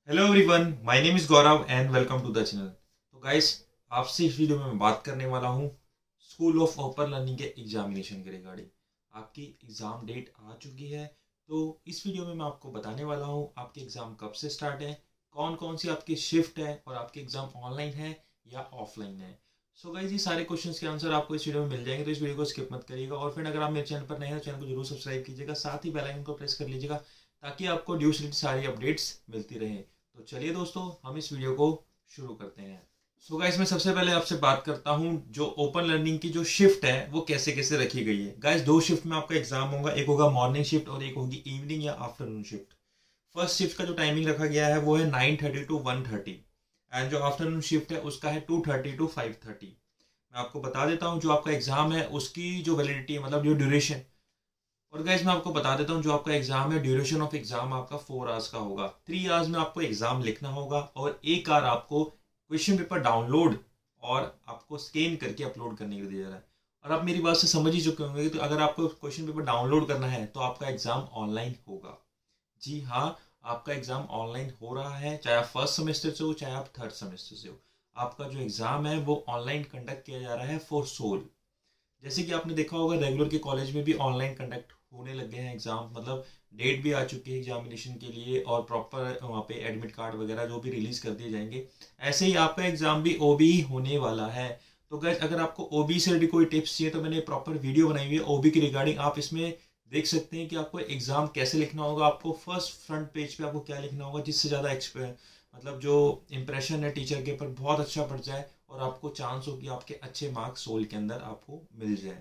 Hello everyone, my name is Gaurav and welcome to the channel. तो guys, आपसे इस video में मैं बात करने वाला हूँ स्कूल ऑफ ओपन लर्निंग के एग्जामिनेशन के रिगार्डिंग। आपकी एग्ज़ाम डेट आ चुकी है, तो इस वीडियो में मैं आपको बताने वाला हूँ आपके एग्ज़ाम कब से स्टार्ट है, कौन कौन सी आपकी शिफ्ट है और आपके एग्ज़ाम ऑनलाइन है या ऑफलाइन है। सो गाइस, ये सारे क्वेश्चंस के आंसर आपको इस वीडियो में मिल जाएंगे, तो इस वीडियो को स्किप मत करिएगा। और फिर अगर आप मेरे चैनल पर नए हैं तो चैनल को जरूर सब्सक्राइब कीजिएगा, साथ ही बेल आइकन को प्रेस कर लीजिएगा ताकि आपको ड्यूस रिलेटेड सारी अपडेट्स मिलती रहें। तो चलिए दोस्तों, हम इस वीडियो को शुरू करते हैं। सो गाइस, मैं सबसे पहले आपसे बात करता हूं जो ओपन लर्निंग की जो शिफ्ट है वो कैसे कैसे रखी गई है। गाइस, दो शिफ्ट में आपका एग्जाम होगा, एक होगा मॉर्निंग शिफ्ट और एक होगी इवनिंग या आफ्टरनून शिफ्ट। फर्स्ट शिफ्ट का जो टाइमिंग रखा गया है वो है 9:30 टू 1:30 एंड जो आफ्टरनून शिफ्ट है उसका है 2:30 टू 5:30। मैं आपको बता देता हूँ जो आपका एग्जाम है उसकी जो वैलिडिटी है, मतलब जो ड्यूरेशन। और गाइस, मैं आपको बता देता हूँ जो आपका एग्जाम है, ड्यूरेशन ऑफ एग्जाम आपका 4 आवर्स का होगा। 3 आवर्स में आपको एग्जाम लिखना होगा और 1 आवर आपको क्वेश्चन पेपर डाउनलोड और आपको स्कैन करके अपलोड करने के लिए दिया जा रहा है। और आप मेरी बात से समझ ही चुके होंगे, तो अगर आपको क्वेश्चन पेपर डाउनलोड करना है तो आपका एग्जाम ऑनलाइन होगा। जी हाँ, आपका एग्जाम ऑनलाइन हो रहा है, चाहे आप फर्स्ट सेमेस्टर से हो चाहे आप थर्ड सेमेस्टर से हो। आपका जो एग्जाम है वो ऑनलाइन कंडक्ट किया जा रहा है फॉर सोल। जैसे कि आपने देखा होगा रेगुलर के कॉलेज में भी ऑनलाइन कंडक्ट होने लग गए हैं एग्जाम, मतलब डेट भी आ चुकी है एग्जामिनेशन के लिए और प्रॉपर वहाँ पे एडमिट कार्ड वगैरह जो भी रिलीज कर दिए जाएंगे। ऐसे ही आपका एग्जाम भी ओबी ही होने वाला है। तो गाइस, अगर आपको ओबी से रिलेटेड कोई टिप्स चाहिए तो मैंने प्रॉपर वीडियो बनाई हुई है ओबी की रिगार्डिंग। आप इसमें देख सकते हैं कि आपको एग्जाम कैसे लिखना होगा, आपको फर्स्ट फ्रंट पेज पे आपको क्या लिखना होगा जिससे ज़्यादा मतलब जो इंप्रेशन है टीचर के ऊपर बहुत अच्छा पड़ जाए और आपको चांस हो कि आपके अच्छे मार्क्स सोल के अंदर आपको मिल जाए।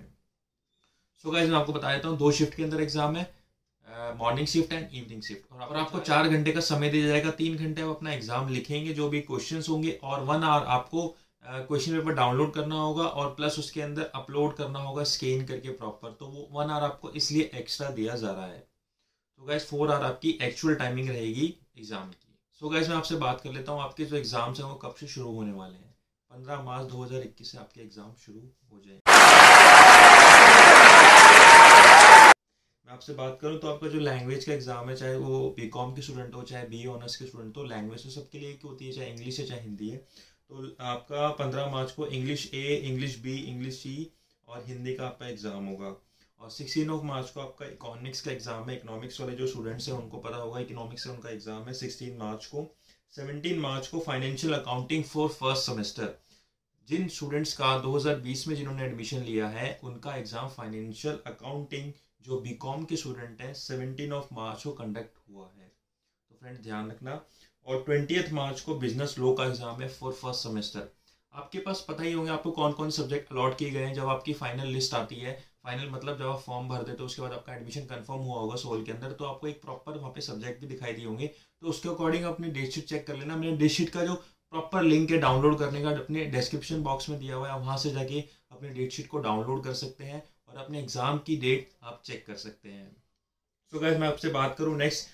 सो गाइस, मैं आपको बता देता हूँ दो शिफ्ट के अंदर एग्जाम है, morning shift and evening shift. और आपको 4 घंटे का समय दिया जाएगा, 3 घंटे आप अपना एग्जाम लिखेंगे जो भी क्वेश्चंस होंगे और 1 आवर आपको क्वेश्चन पेपर डाउनलोड करना होगा और प्लस उसके अंदर अपलोड करना होगा स्कैन करके प्रॉपर। तो वो 1 आवर आपको इसलिए एक्स्ट्रा दिया जा रहा है। तो गाइस, 4 आवर आपकी एक्चुअल टाइमिंग रहेगी एग्जाम की। सो गाइस, मैं आपसे बात कर लेता हूँ आपके जो एग्जाम्स हैं वो कब से शुरू होने वाले हैं। 15 मार्च 2021 से आपके एग्जाम शुरू हो जाएंगे। मैं आपसे बात करूं तो आपका जो लैंग्वेज का एग्जाम है, चाहे वो बीकॉम के स्टूडेंट हो चाहे बीए ऑनर्स के स्टूडेंट हो, लैंग्वेज तो सबके लिए एक होती है, चाहे इंग्लिश है चाहे हिंदी है। तो आपका 15 मार्च को English A, English B, English C और हिंदी का आपका एग्जाम होगा। और 16 मार्च को आपका इकोनॉमिक्स का एग्जाम है। इकोनॉमिक्स वाले जो स्टूडेंट्स हैं उनको पता होगा इकोनॉमिक्स से उनका एग्जाम है 16 मार्च को। 17 मार्च को financial accounting for first semester. जिन स्टूडेंट्स का 2020 में जिन्होंने एडमिशन लिया है उनका एग्जाम फाइनेंशियल अकाउंटिंग जो बीकॉम के स्टूडेंट हैं 17 मार्च को कंडक्ट हुआ है। तो फ्रेंड ध्यान रखना। और 20 मार्च को बिजनेस लॉ का एग्जाम है फॉर फर्स्ट सेमेस्टर। आपके पास पता ही होंगे आपको कौन कौन सब्जेक्ट अलॉट किए गए हैं। जब आपकी फाइनल लिस्ट आती है, फाइनल मतलब जब आप फॉर्म भर देते हो उसके बाद आपका एडमिशन कंफर्म हुआ होगा सोल के अंदर, तो आपको एक प्रॉपर वहाँ पे सब्जेक्ट भी दिखाई दिए होंगे। तो उसके अकॉर्डिंग अपनी डेट शीट चेक कर लेना। मैंने डेट शीट का जो प्रॉपर लिंक है डाउनलोड करने का अपने डिस्क्रिप्शन बॉक्स में दिया हुआ है, वहाँ से जाके अपने डेट शीट को डाउनलोड कर सकते हैं और अपने एग्जाम की डेट आप चेक कर सकते हैं। सो गाइस, मैं आपसे बात करूँ नेक्स्ट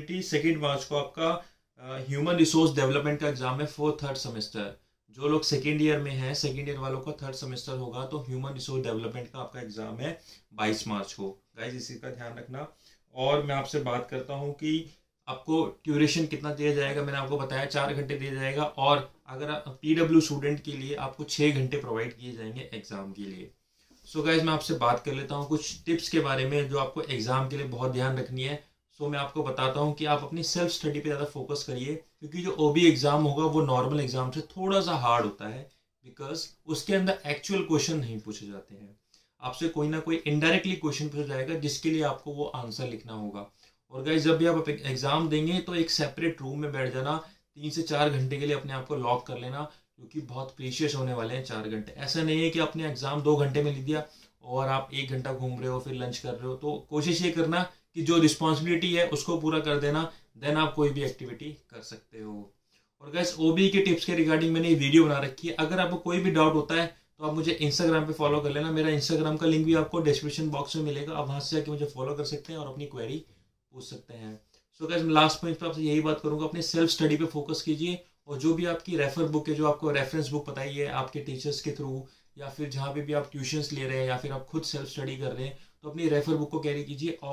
22 मार्च को आपका ह्यूमन रिसोर्स डेवलपमेंट का एग्जाम है फॉर थर्ड सेमेस्टर। जो लोग सेकेंड ईयर में हैं, सेकेंड ईयर वालों का थर्ड सेमेस्टर होगा, तो ह्यूमन रिसोर्स डेवलपमेंट का आपका एग्जाम है 22 मार्च को। गाइस, इसी का ध्यान रखना। और मैं आपसे बात करता हूँ कि आपको ड्यूरेशन कितना दिया जाएगा। मैंने आपको बताया 4 घंटे दिया जाएगा और अगर PW स्टूडेंट के लिए आपको 6 घंटे प्रोवाइड किए जाएंगे एग्जाम के लिए। सो गाइस, मैं आपसे बात कर लेता हूँ कुछ टिप्स के बारे में जो आपको एग्जाम के लिए बहुत ध्यान रखनी है। सो मैं आपको बताता हूँ कि आप अपनी सेल्फ स्टडी पे ज़्यादा फोकस करिए, क्योंकि जो ओबी एग्जाम होगा वो नॉर्मल एग्जाम से थोड़ा सा हार्ड होता है, बिकॉज उसके अंदर एक्चुअल क्वेश्चन नहीं पूछे जाते हैं। आपसे कोई ना कोई इनडायरेक्टली क्वेश्चन पूछा जाएगा जिसके लिए आपको वो आंसर लिखना होगा। और गाइस, जब भी आप एग्जाम देंगे तो एक सेपरेट रूम में बैठ जाना, 3 से 4 घंटे के लिए अपने आप को लॉक कर लेना, क्योंकि बहुत प्रीशियस होने वाले हैं 4 घंटे। ऐसा नहीं है कि अपने एग्जाम 2 घंटे में लिख दिया और आप 1 घंटा घूम रहे हो फिर लंच कर रहे हो। तो कोशिश ये करना कि जो रिस्पॉन्सिबिलिटी है उसको पूरा कर देना, देन आप कोई भी एक्टिविटी कर सकते हो। और गाइस, ओबी के टिप्स के रिगार्डिंग मैंने ये वीडियो बना रखी है। अगर आपको कोई भी डाउट होता है तो आप मुझे इंस्टाग्राम पे फॉलो कर लेना। मेरा इंस्टाग्राम का लिंक भी आपको डिस्क्रिप्शन बॉक्स में मिलेगा, आप वहां से जाके मुझे फॉलो कर सकते हैं और अपनी क्वेरी पूछ सकते हैं। सो गाइस, लास्ट पॉइंट पे आपसे यही बात करूंगा, अपने सेल्फ स्टडी पे फोकस कीजिए और जो भी आपकी रेफर बुक है, जो आपको रेफरेंस बुक बताई है आपके टीचर्स के थ्रू या फिर जहाँ पे भी आप ट्यूशंस ले रहे हैं या फिर आप खुद सेल्फ स्टडी कर रहे हैं, तो अपनी रेफर बुक को कैरी कीजिए और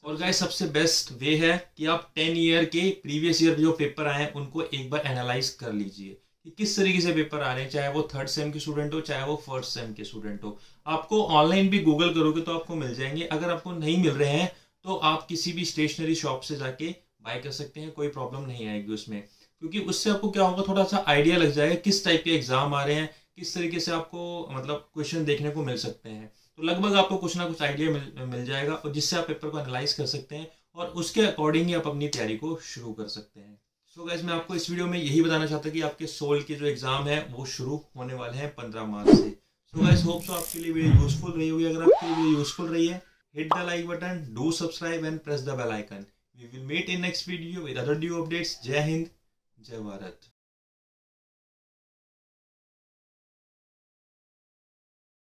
और गाइस सबसे बेस्ट वे है कि आप 10 ईयर के प्रीवियस ईयर जो पेपर आए हैं उनको एक बार एनालाइज कर लीजिए कि किस तरीके से पेपर आ रहे हैं, चाहे वो थर्ड सेम के स्टूडेंट हो चाहे वो फर्स्ट सेम के स्टूडेंट हो। आपको ऑनलाइन भी गूगल करोगे तो आपको मिल जाएंगे, अगर आपको नहीं मिल रहे हैं तो आप किसी भी स्टेशनरी शॉप से जाके बाय कर सकते हैं, कोई प्रॉब्लम नहीं आएगी उसमें, क्योंकि उससे आपको क्या होगा, थोड़ा सा आइडिया लग जाएगा किस टाइप के एग्जाम आ रहे हैं, किस तरीके से आपको मतलब क्वेश्चन देखने को मिल सकते हैं। तो लगभग आपको कुछ ना कुछ आइडिया मिल जाएगा और जिससे आप पेपर को एनालाइज कर सकते हैं और उसके अकॉर्डिंग ही आप अपनी तैयारी को शुरू कर सकते हैं। सो गाइस मैं आपको इस वीडियो में यही बताना चाहता कि आपके सोल के जो एग्जाम है वो शुरू होने वाले हैं 15 मार्च से। सो गाइस होप सो आपके लिए वीडियो यूजफुल रही होगी। अगर आपके लिए वीडियो यूजफुल रही है, hit the like button, do subscribe and press the bell icon. We will meet in next video with other new updates. Jai Hind, Jai Bharat.